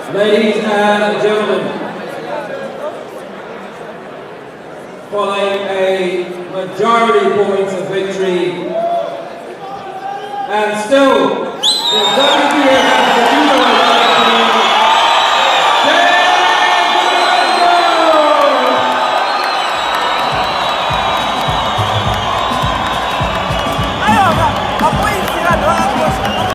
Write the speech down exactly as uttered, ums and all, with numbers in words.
Ladies and gentlemen, following a majority points of victory, and still the W B F All-Africa Cruiserweight